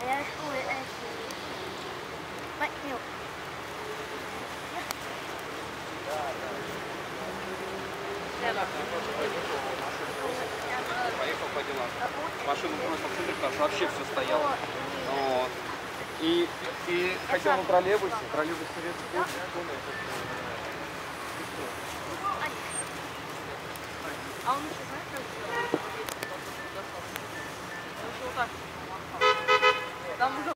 Поехал по делам. Машину бросил в центр, потому что вообще все стояло. Вот. И хотел на троллейбусе. Троллейбус советский. А он еще знает, как сделать? Он еще вот так. Там уже